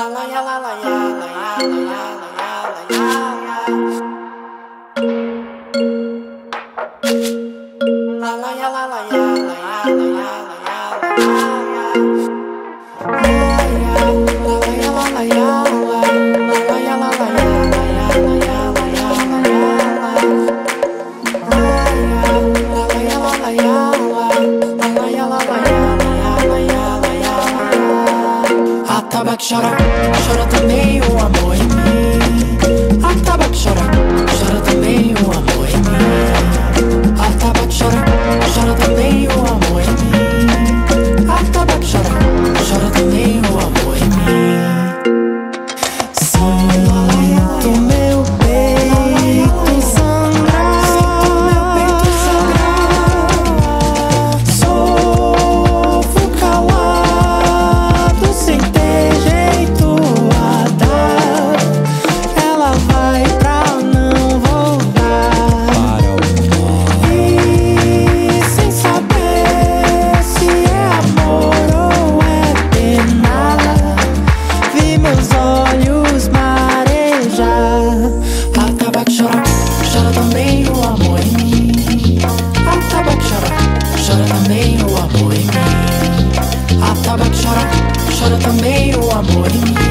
Acaba que chora, chora também o amor em mim. Acaba que chora, chora também o amor em mim. Acaba que chora, chora também o amor em mim. Acaba que chora, chora também o amor em mim. Sinto meu peito sangrar, sofro calado sem ter jeito a dar. Ela vai pra não voltar, e sem saber se é amor ou é pena, vi meus olhos marejar. Acaba que chora, chora também o amor em mim. Acaba que chora, chora também o amor em mim. Acaba que chora, chora também o amor em mim.